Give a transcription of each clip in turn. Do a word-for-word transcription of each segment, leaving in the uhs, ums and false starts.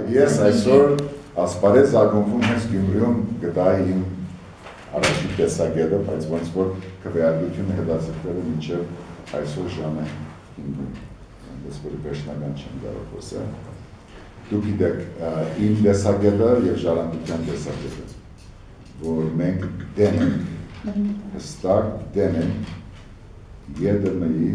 Ես այսօր ասպարեզ ակումբում հենց Գյումրիում գտայի իմ առաջին տեսակետը, բայց ոնց որ քվեարկությունը հետաձգվել է մինչև այսօր ժամը հինգում, այնպես որ վերջնական չեմ կարող խոսել։ Դուք գիտեք, իմ տեսակետը և ժառանգության տեսակետը, որ մենք դեմ ենք, հստակ դեմ ենք Ե ԴՄ ի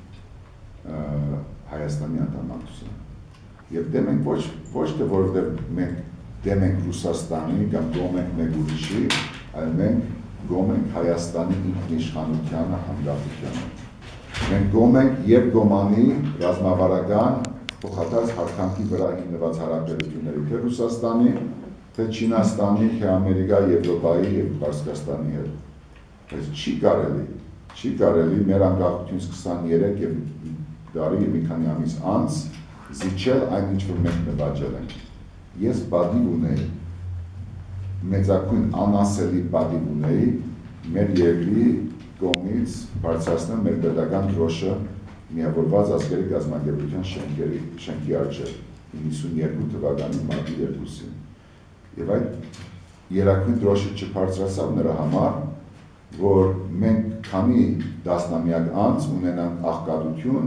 Հայաստանի անդամակցությունը։ Եվ դեմ ենք ոչ թե որովհետև մենք դեմ ենք Ռուսաստանի կամ գոհ ենք մեկ ուրիշի, այլ մենք գոհ ենք Հայաստանի ինքնիշխանությանը, անկախությանը։ Մենք գոհ ենք և գոմանի ռազմավարական փոխադարձ հարթանքի վրա հիմնված հարաբերությունների թե Ռուսաստանի, թե Չինաստանի, թե Ամերիկա, Եվրոպայի և Պարսկաստանի հետ։ Բայց չի կարելի, չի կարելի մեր անկախությունից քսաներեք և տարի և մի քանի ամիս անց զիջել այն ինչ որ մենք նվաճել ենք։ Ես պատիվ ունեի, մեծագույն անասելի պատիվ ունեի մեր երկրի կողմից բարձրացնել մեր պետական դրոշը Միավորված ազգերի կազմակերպության շենքի առջև իննսունյերկու թվականի մարտի երկուսին։ Եվ այդ երակույն դրոշը չբարձրացավ նրա համար, որ մենք քանի տասնամյակ անց ունենանք աղքատություն,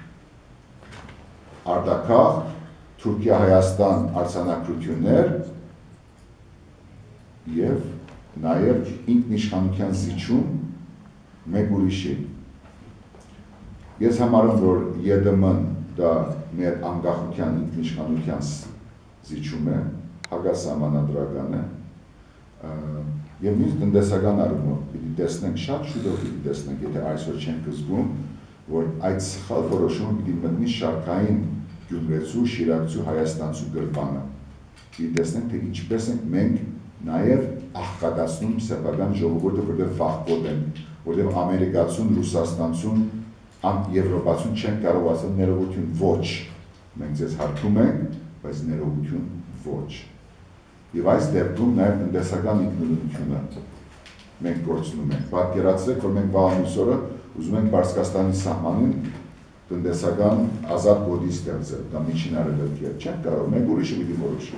արտաքաղ, Թուրքիա-Հայաստան արձանագրություններ և նաև ինքնիշխանության զիջում մեկ ուրիշի։ Ես համարում, որ Ե ԴՄ-ն դա մեր անկախության ինքնիշխանության զիջում է, հակասահմանադրական է, և նույնիսկ տնտեսական առումով պիտի տեսնենք, շատ շուտով պիտի տեսնենք, եթե այսօր չենք զգում, որ այդ սխալ որոշումը պիտի մտնի շարքային գյումրեցու, շիրակցու, հայաստանցու գրպանը։ Պիտի տեսնենք, թե ինչպես ենք մենք նաև աղքատացնում սեփական ժողովուրդը, որտեղ վախկոտ ենք, որտեղ ամերիկացուն, ռուսաստանցուն, եվրոպացուն չենք կարող ասել ներողություն ոչ։ Մենք ձեզ հարթում ենք, բայց ներողություն ոչ։ Եվ այս դեպքում նաև տնտեսական ինքնուրույնությունը մենք գործնում ենք։ Պատկերացրեք, որ մենք վաղամիս օրը ուզում ենք Պարսկաստանի սահմանին տնտեսական ազատ գոտի ստեղծել, կամ միջին արևելքի հետ, չենք կարող, մեկ ուրիշը պիտի որոշի։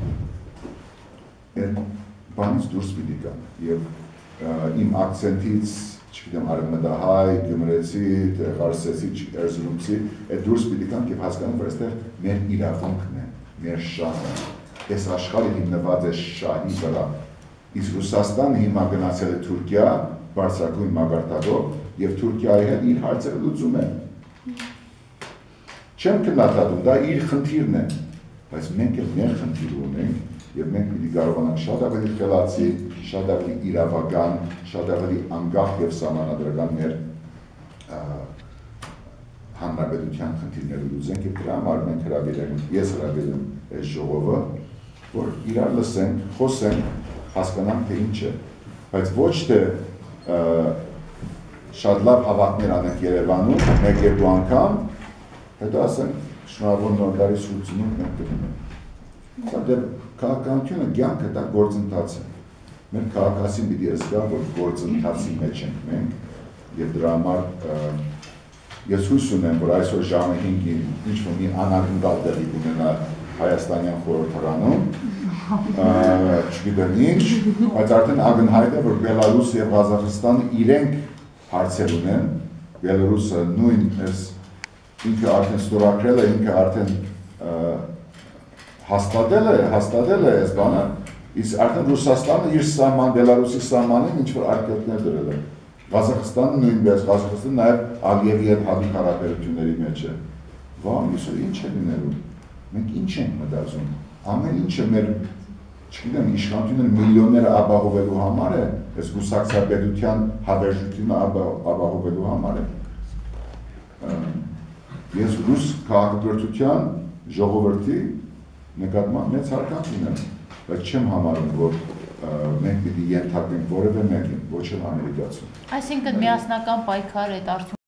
Այդ բանից դուրս պիտի գան, և իմ ակցենտից, չգիտեմ, արևմտահայ, գյումրեցի, ղարսեցի, էրզրումցի, այդ դուրս պիտի գան և հասկանան, որ այստեղ մեր իրավունքն է, մեր շահը։ Այս աշխարհը հիմնված է շահի վրա, իսկ Ռուսաստանը հիմա գնացել է Թուրքիա, բարձրագույն մակարդակով, և Թուրքիայի հետ իր հարցերը լուծում է։ Չեմ քննադատում, դա իր խնդիրն է, բայց մենք էլ մեր խնդիրը ունենք, և մենք պիտի կարողանանք շատ ավելի խելացի, շատ ավելի իրավական, շատ ավելի անկախ և սահմանադրական մեր հանրապետության խնդիրները լուծենք, և դրա համար մենք հրավիրենք, ես հրավիրեմ այս ժողովը, որ իրար լսենք, խոսենք, հասկանանք, թե ինչ է, բայց ոչ թե շատ լավ հավաքներ անենք Երևանում, մեկ երկու անգամ, հետո ասենք, շնորհավոր նոր տարի սուրբ ծնունդ մենք գնում ենք։ Սա դեռ քաղաքականությունը կյանքը դա գործընթաց է։ Մեր քաղաքացին պիտի զգա, որ գործընթացի մեջ ենք մենք, և դրա համար ես հույս ունեմ, որ այսօր ժամը հինգին ինչ-որ մի անագնկալ տեղի կունենա Հայաստանյան խորհրդարանում, չգիտեմ ինչ, բայց արդեն ակնհայտ է, որ Բելարուս և Ղազախստանը իրենք հարցեր ունեն, Բելարուսը նույն ինքը արդեն ստորագրել է, ինքը արդեն հաստատել է, հաստատել է այս բանը, իսկ արդեն Ռուսաստանը իր սահման, Բելարուսի սահմանին ինչ-որ արգելքներ դրել է։ Ղազախստանը նույնպես, Ղազախստանը նաև Ալիևի հետ հատուկ հարաբերությունների մեջ է։ Վաղ մյուսը ինչ է լինելու։ Մենք ինչ ենք մտածում, ամեն ինչը մեր, չգիտեմ, իշխանությունները միլիոնները ապահովելու համար է, այս կուսակցապետության հավերժությունը ապահովելու համար է։ Ես ռուս քաղաքագործության ժողովրդի նկատմամբ մեծ հարգանք ունեմ, բայց չեմ համարում, որ մենք պիտի ենթարկենք որևէ մեկին, ոչ էլ ամերիկացուն։ Այսինքն միասնական պայքար այդ արդյունքում